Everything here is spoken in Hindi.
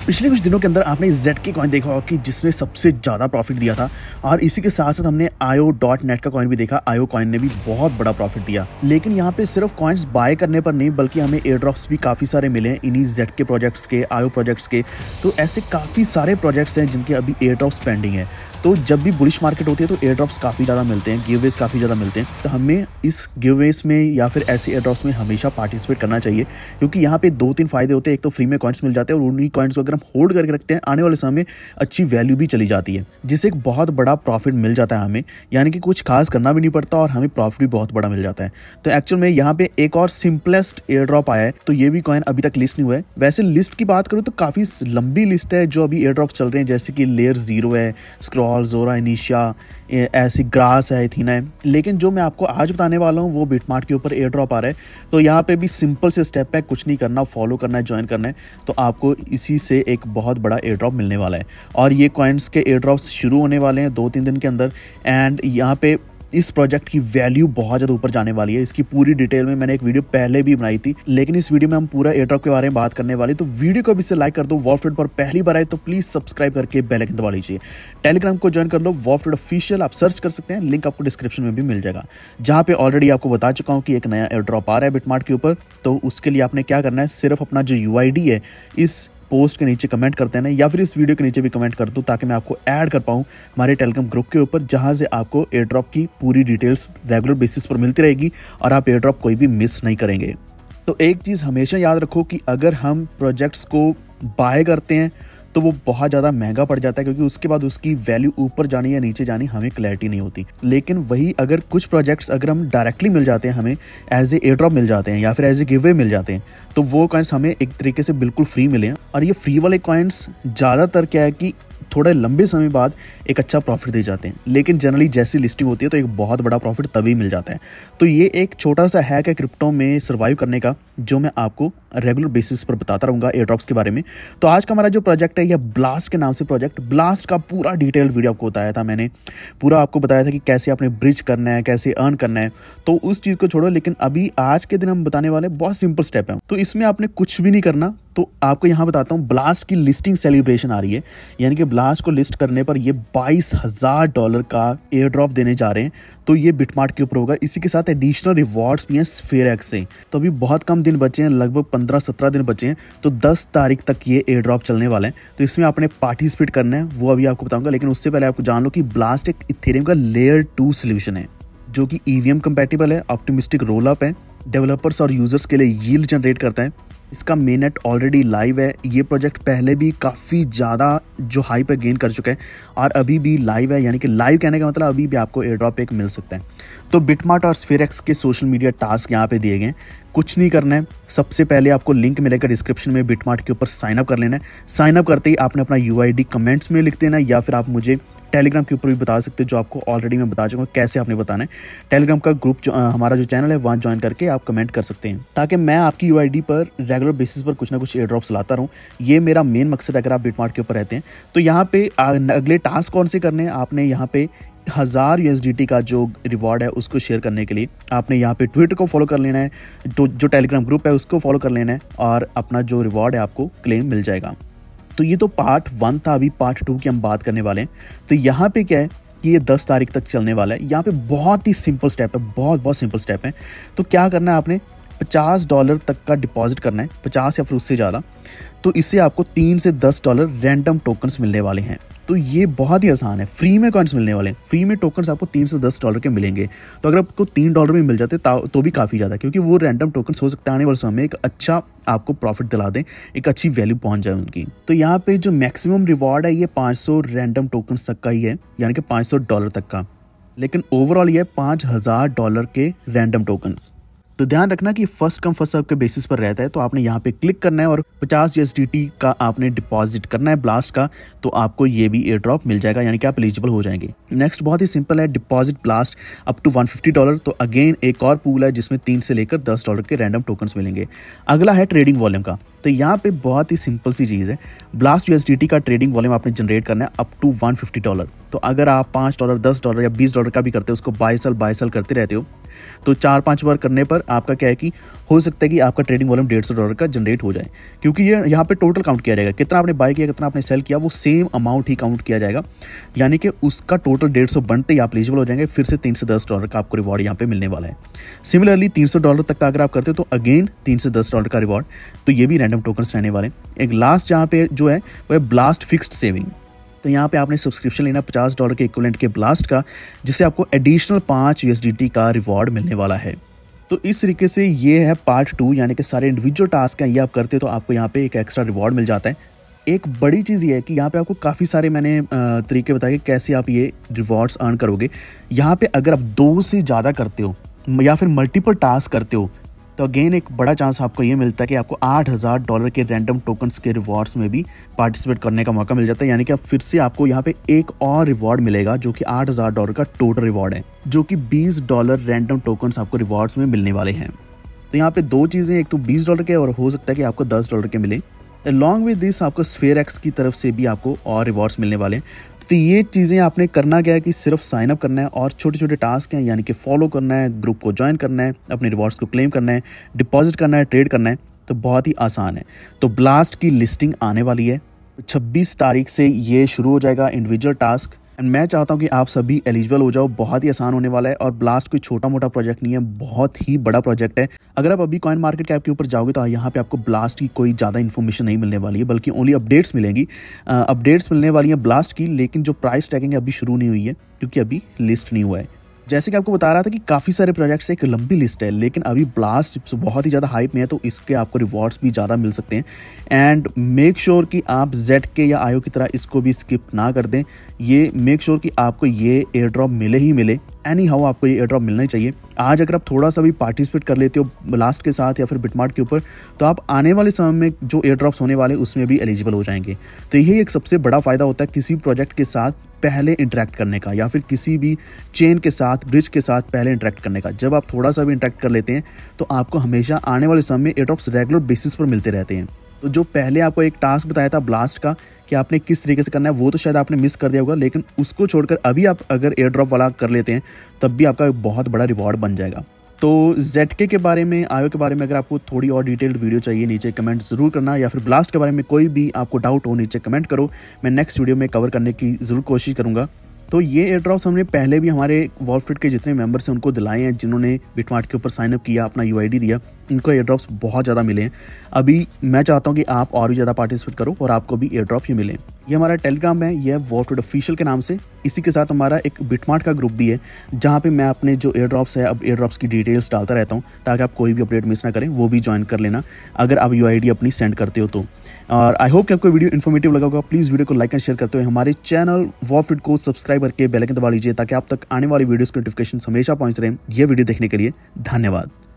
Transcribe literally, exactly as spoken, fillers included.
पिछले कुछ दिनों के अंदर आपने जेड के कॉइन देखा होगा कि जिसने सबसे ज़्यादा प्रॉफिट दिया था, और इसी के साथ साथ हमने आयो डॉट नेट का कॉइन भी देखा। आयो कॉइन ने भी बहुत बड़ा प्रॉफिट दिया। लेकिन यहाँ पे सिर्फ कॉइन्स बाय करने पर नहीं, बल्कि हमें एयर ड्रॉप्स भी काफ़ी सारे मिले हैं इन्हीं जेड के प्रोजेक्ट्स के, आयो प्रोजेक्ट्स के। तो ऐसे काफ़ी सारे प्रोजेक्ट्स हैं जिनके अभी एयर ड्रॉप्स पेंडिंग है। तो जब भी बुलिश मार्केट होती है तो एयर ड्रॉप्स काफ़ी ज़्यादा मिलते हैं, गिववेज काफ़ी ज़्यादा मिलते हैं। तो हमें इस गिववेज में या फिर ऐसे एयर ड्रॉप्स में हमेशा पार्टिसिपेट करना चाहिए, क्योंकि यहाँ पे दो तीन फायदे होते हैं। एक तो फ्री में कॉइन्स मिल जाते हैं, और उन्हीं कॉइन्स को अगर हम होल्ड करके रखते हैं, आने वाले समय में अच्छी वैल्यू भी चली जाती है, जिससे एक बहुत बड़ा प्रॉफिट मिल जाता है हमें। यानी कि कुछ खास करना भी नहीं पड़ता और हमें प्रॉफिट भी बहुत बड़ा मिल जाता है। तो एक्चुअल में यहाँ पे एक और सिंपलेस्ट एयर ड्रॉप आया है, तो ये भी कॉइन अभी तक लिस्ट नहीं हुआ है। वैसे लिस्ट की बात करूँ तो काफ़ी लंबी लिस्ट है जो अभी एयर ड्रॉप चल रहे हैं, जैसे कि लेयर जीरो है, स्क्रॉल, जोरा, इनिशिया, ऐसी ग्रास है, एथीना है। लेकिन जो मैं आपको आज बताने वाला हूँ वो बिटमार्ट के ऊपर एयर ड्रॉप आ रहा है। तो यहाँ पे भी सिंपल से स्टेप है, कुछ नहीं करना, फॉलो करना है, ज्वाइन करना है, तो आपको इसी से एक बहुत बड़ा एयर ड्रॉप मिलने वाला है। और ये कॉइन्स के एयर ड्रॉप्स शुरू होने वाले हैं दो तीन दिन के अंदर। एंड यहाँ पे इस प्रोजेक्ट की वैल्यू बहुत ज़्यादा ऊपर जाने वाली है। इसकी पूरी डिटेल में मैंने एक वीडियो पहले भी बनाई थी, लेकिन इस वीडियो में हम पूरा एयर ड्रॉप के बारे में बात करने वाले। तो वीडियो को भी से लाइक कर दो। वॉफ्ट पर पहली बार आए तो प्लीज़ सब्सक्राइब करके बेल आइकन दबा लीजिए। टेलीग्राम को ज्वाइन कर लो, वॉफ्ट ऑफिशियल आप सर्च कर सकते हैं, लिंक आपको डिस्क्रिप्शन में भी मिल जाएगा, जहाँ पे ऑलरेडी आपको बता चुका हूँ कि एक नया एयर ड्रॉप आ रहा है बिटमार्ट के ऊपर। तो उसके लिए आपने क्या करना है, सिर्फ अपना जो यू आई डी है इस पोस्ट के नीचे कमेंट करते हैं, या फिर इस वीडियो के नीचे भी कमेंट कर दो, ताकि मैं आपको ऐड कर पाऊँ हमारे टेलीग्राम ग्रुप के ऊपर, जहां से आपको एयर ड्रॉप की पूरी डिटेल्स रेगुलर बेसिस पर मिलती रहेगी और आप एयर ड्रॉप कोई भी मिस नहीं करेंगे। तो एक चीज़ हमेशा याद रखो कि अगर हम प्रोजेक्ट्स को बाय करते हैं तो वो बहुत ज़्यादा महंगा पड़ जाता है, क्योंकि उसके बाद उसकी वैल्यू ऊपर जानी या नीचे जानी हमें क्लैरिटी नहीं होती। लेकिन वही अगर कुछ प्रोजेक्ट्स अगर हम डायरेक्टली मिल जाते हैं, हमें एज ए एयर ड्रॉप मिल जाते हैं या फिर एज ए गिवअवे मिल जाते हैं, तो वो कॉइन्स हमें एक तरीके से बिल्कुल फ्री मिले हैं। और ये फ्री वाले कॉइन्स ज़्यादातर क्या है कि थोड़े लंबे समय बाद एक अच्छा प्रॉफिट दे जाते हैं, लेकिन जनरली जैसी लिस्टिंग होती है तो एक बहुत बड़ा प्रॉफिट तभी मिल जाता है। तो ये एक छोटा सा हैक है क्रिप्टो में सर्वाइव करने का, जो मैं आपको रेगुलर बेसिस पर बताता रहूँगा एयर ड्रॉप्स के बारे में। तो आज का हमारा जो प्रोजेक्ट है, यह ब्लास्ट के नाम से प्रोजेक्ट। ब्लास्ट का पूरा डिटेल्ड वीडियो आपको बताया था मैंने, पूरा आपको बताया था कि कैसे आपने ब्रिज करना है, कैसे अर्न करना है। तो उस चीज़ को छोड़ो, लेकिन अभी आज के दिन हम बताने वाले बहुत सिंपल स्टेप है। तो इसमें आपने कुछ भी नहीं करना। तो आपको यहाँ बताता हूँ, ब्लास्ट की लिस्टिंग सेलिब्रेशन आ रही है, यानी कि ब्लास्ट को लिस्ट करने पर ये बाईस हजार डॉलर का एयर ड्रॉप देने जा रहे हैं। तो ये बिटमार्ट के ऊपर होगा। इसी के साथ एडिशनल रिवॉर्ड्स भी हैं स्फीयर एक्स से। तो अभी बहुत कम दिन बचे हैं, लगभग पंद्रह सत्रह दिन बचे हैं। तो दस तारीख तक ये एयर ड्रॉप चलने वाला है। तो इसमें आपने पार्टिसिपेट करना है, वो अभी आपको बताऊंगा। लेकिन उससे पहले आपको जान लो कि ब्लास्ट एक इथेरियम का लेयर टू सोल्यूशन है, जो कि ई वी एम कंपैटिबल है, ऑप्टिमिस्टिक रोल अप है, डेवलपर्स और यूजर्स के लिए यील्ड जनरेट करता है। इसका मेननेट ऑलरेडी लाइव है। ये प्रोजेक्ट पहले भी काफ़ी ज़्यादा जो हाइप है गेन कर चुका है, और अभी भी लाइव है। यानी कि लाइव कहने का मतलब अभी भी आपको एयर ड्रॉप एक मिल सकता है। तो बिटमार्ट और स्फीयर एक्स के सोशल मीडिया टास्क यहाँ पे दिए गए हैं। कुछ नहीं करना है, सबसे पहले आपको लिंक मिलेगा डिस्क्रिप्शन में, बिटमार्ट के ऊपर साइन अप कर लेना है। साइन अप करते ही आपने अपना यू आई डी कमेंट्स में लिख देना, या फिर आप मुझे टेलीग्राम के ऊपर भी बता सकते हो, जो आपको ऑलरेडी मैं बता चुका हूँ कैसे आपने बताना है। टेलीग्राम का ग्रुप जो आ, हमारा जो चैनल है वहाँ ज्वाइन करके आप कमेंट कर सकते हैं, ताकि मैं आपकी यू आई डी पर रेगुलर बेसिस पर कुछ ना कुछ एयर ड्रॉप्स लाता रहूँ। ये मेरा मेन मकसद है अगर आप बिटमार्ट के ऊपर रहते हैं। तो यहाँ पे अगले टास्क कौन से करने हैं, आपने यहाँ पे हज़ार यू एस डी टी का जो रिवॉर्ड है उसको शेयर करने के लिए आपने यहाँ पे ट्विटर को फॉलो कर लेना है, तो जो टेलीग्राम ग्रुप है उसको फॉलो कर लेना है, और अपना जो रिवॉर्ड है आपको क्लेम मिल जाएगा। तो ये तो पार्ट वन था। अभी पार्ट टू की हम बात करने वाले हैं। तो यहाँ पे क्या है कि ये दस तारीख तक चलने वाला है। यहाँ पे बहुत ही सिंपल स्टेप है, बहुत बहुत सिंपल स्टेप है। तो क्या करना है, आपने पचास डॉलर तक का डिपॉजिट करना है, पचास या फिर उससे ज़्यादा। तो इससे आपको तीन से दस डॉलर रैंडम टोकन्स मिलने वाले हैं। तो ये बहुत ही आसान है, फ्री में कॉइन्स मिलने वाले हैं। फ्री में टोकन्स आपको तीन से दस डॉलर के मिलेंगे। तो अगर आपको तीन डॉलर में मिल जाते तो भी काफ़ी ज़्यादा, क्योंकि वो रैंडम टोकन्स हो सकता है आने वाले समय में एक अच्छा आपको प्रॉफिट दिला दें, एक अच्छी वैल्यू पहुंच जाए उनकी। तो यहाँ पे जो मैक्सिमम रिवॉर्ड है ये पाँच सौ रैंडम टोकन्स तक का ही है, यानी कि पाँच सौ डॉलर तक का। लेकिन ओवरऑल ये पाँच हज़ार डॉलर के रैंडम टोकन्स। तो ध्यान रखना कि फर्स्ट कम फर्स्ट सर्व के बेसिस पर रहता है। तो आपने यहाँ पे क्लिक करना है और पचास यू एस डी टी का आपने डिपॉजिट करना है ब्लास्ट का, तो आपको ये भी एयर ड्रॉप मिल जाएगा, यानी कि आप एलिजिबल हो जाएंगे। नेक्स्ट बहुत ही सिंपल है, deposit Blast up to one fifty dollar. तो अगेन एक और पूल है जिसमें तीन से लेकर दस डॉलर के रैंडम टोकन्स मिलेंगे। अगला है ट्रेडिंग वॉल्यूम का। तो यहाँ पे बहुत ही सिंपल सी चीज़ है, ब्लास्ट यूएसडीटी का ट्रेडिंग वॉल्यूम आपने जनरेट करना है अप टू एक सौ पचास डॉलर। तो अगर आप पाँच डॉलर दस डॉलर या बीस डॉलर का भी करते हो, उसको बाई सेल बाई सेल करते रहते हो, तो चार पांच बार करने पर आपका क्या है कि हो सकता है कि आपका ट्रेडिंग वॉल्यूम डेढ़ सौ डॉलर का जनरेट हो जाए, क्योंकि ये यहाँ पे टोटल काउंट किया जाएगा, कितना आपने बाय किया कितना आपने सेल किया वो सेम अमाउंट ही काउंट किया जाएगा, यानी कि उसका टोटल डेढ़ सौ बनते ही आप एलिजिबल हो जाएंगे। फिर से तीन से दस डॉलर का आपको रिवॉर्ड यहाँ पे मिलने वाला है। सिमिलरली तीन सौ डॉलर तक का अगर आप करते हो तो अगेन तीन से दस डॉलर का रिवॉर्ड, तो ये भी रैंडम टोकन्स रहने वाले। एक लास्ट जहाँ पे जो है वो है ब्लास्ट फिक्स्ड सेविंग। तो यहाँ पे आपने सब्सक्रिप्शन लेना पचास डॉलर के इक्विवेलेंट के ब्लास्ट का, जिससे आपको एडिशनल पाँच यूएसडीटी का रिवॉर्ड मिलने वाला है। तो इस तरीके से ये है पार्ट टू, यानी कि सारे इंडिविजुअल टास्क हैं ये आप करते हो तो आपको यहाँ पे एक एक्स्ट्रा रिवॉर्ड मिल जाता है। एक बड़ी चीज़ ये है कि यहाँ पे आपको काफ़ी सारे मैंने तरीके बताए कैसे आप ये रिवॉर्ड्स अर्न करोगे। यहाँ पे अगर आप दो से ज़्यादा करते हो या फिर मल्टीपल टास्क करते हो तो अगेन एक बड़ा चांस आपको ये मिलता है कि आपको आठ हज़ार डॉलर के रैंडम टोकन्स के रिवॉर्ड्स में भी पार्टिसिपेट करने का मौका मिल जाता है, यानी कि अब फिर से आपको यहाँ पे एक और रिवॉर्ड मिलेगा जो कि आठ हज़ार डॉलर का टोटल रिवॉर्ड है, जो कि बीस डॉलर रैंडम टोकन्स आपको रिवॉर्ड्स में मिलने वाले हैं। तो यहाँ पे दो चीज़ें, एक तो बीस डॉलर के और हो सकता है कि आपको दस डॉलर के मिले। अलॉन्ग विद दिस आपको स्फेयर एक्स की तरफ से भी आपको और रिवॉर्ड्स मिलने वाले हैं। तो ये चीज़ें आपने करना क्या है कि सिर्फ साइन अप करना है और छोटे छोटे टास्क हैं, यानी कि फॉलो करना है, ग्रुप को ज्वाइन करना है, अपने रिवॉर्ड्स को क्लेम करना है, डिपॉजिट करना है, ट्रेड करना है। तो बहुत ही आसान है। तो ब्लास्ट की लिस्टिंग आने वाली है, छब्बीस तारीख से ये शुरू हो जाएगा इंडिविजुअल टास्क, एंड मैं चाहता हूँ कि आप सभी एलिजिबल हो जाओ। बहुत ही आसान होने वाला है और ब्लास्ट कोई छोटा मोटा प्रोजेक्ट नहीं है, बहुत ही बड़ा प्रोजेक्ट है। अगर आप अभी कॉइन मार्केट कैप के ऊपर जाओगे तो यहाँ पे आपको ब्लास्ट की कोई ज़्यादा इन्फॉर्मेशन नहीं मिलने वाली है, बल्कि ओनली अपडेट्स मिलेंगी। अपडेट्स मिलने वाली हैं ब्लास्ट की, लेकिन जो प्राइस टैगिंग अभी शुरू नहीं हुई है क्योंकि अभी लिस्ट नहीं हुआ है। जैसे कि आपको बता रहा था कि काफ़ी सारे प्रोजेक्ट्स एक लंबी लिस्ट है, लेकिन अभी ब्लास्ट बहुत ही ज़्यादा हाइप में है, तो इसके आपको रिवॉर्ड्स भी ज़्यादा मिल सकते हैं। एंड मेक श्योर कि आप जेड के या आयो की तरह इसको भी स्किप ना कर दें। ये मेक श्योर कि आपको ये एयर ड्रॉप मिले ही मिले, एनी हाउ आपको ये एयर ड्रॉप मिलना ही चाहिए। आज अगर आप थोड़ा सा भी पार्टिसिपेट कर लेते हो ब्लास्ट के साथ या फिर बिटमार्ट के ऊपर, तो आप आने वाले समय में जो एयर ड्रॉप्स होने वाले उसमें भी एलिजिबल हो जाएंगे। तो यही एक सबसे बड़ा फ़ायदा होता है किसी प्रोजेक्ट के साथ पहले इंटरेक्ट करने का, या फिर किसी भी चेन के साथ, ब्रिज के साथ पहले इंटरेक्ट करने का। जब आप थोड़ा सा भी इंटरेक्ट कर लेते हैं तो आपको हमेशा आने वाले समय में एयर ड्रॉप्स रेगुलर बेसिस पर मिलते रहते हैं। तो जो पहले आपको एक टास्क बताया था ब्लास्ट का कि आपने किस तरीके से करना है, वो तो शायद आपने मिस कर दिया होगा, लेकिन उसको छोड़कर अभी आप अगर एयर ड्रॉप वाला कर लेते हैं तब भी आपका एक बहुत बड़ा रिवॉर्ड बन जाएगा। तो जेडके के बारे में, आयो के बारे में अगर आपको थोड़ी और डिटेल्ड वीडियो चाहिए नीचे कमेंट ज़रूर करना, या फिर ब्लास्ट के बारे में कोई भी आपको डाउट हो नीचे कमेंट करो, मैं नेक्स्ट वीडियो में कवर करने की ज़रूर कोशिश करूँगा। तो ये एयर ड्रॉप्स हमने पहले भी हमारे वॉलफिट के जितने मेंबर्स हैं उनको दिलाए हैं, जिन्होंने बिटमार्ट के ऊपर साइनअप किया, अपना यूआईडी दिया, उनको एयर ड्रॉप्स बहुत ज़्यादा मिले हैं। अभी मैं चाहता हूँ कि आप और भी ज़्यादा पार्टिसिपेट करो और आपको भी एयर ड्रॉप ही मिले। ये हमारा टेलीग्राम है, ये है वॉलफिट ऑफिशियल के नाम से। इसी के साथ हमारा एक बिटमार्ट का ग्रुप भी है, जहाँ पे मैं अपने जो एयर ड्रॉप्स है, अब एयर ड्रॉप्स की डिटेल्स डालता रहता हूँ, ताकि आप कोई भी अपडेट मिस ना करें। वो भी ज्वाइन कर लेना अगर आप यूआईडी अपनी सेंड करते हो तो। और आई होप कि आपको वीडियो इन्फॉर्मेटिव लगा होगा। प्लीज़ वीडियो को लाइक एंड शेयर करते हुए हमारे चैनल वॉलफिट को सब्सक्राइब करके बेल आइकन दबा लीजिए, ताकि आप तक आने वाली वीडियोस की नोटिफिकेशन हमेशा पहुंच रहे। ये वीडियो देखने के लिए धन्यवाद।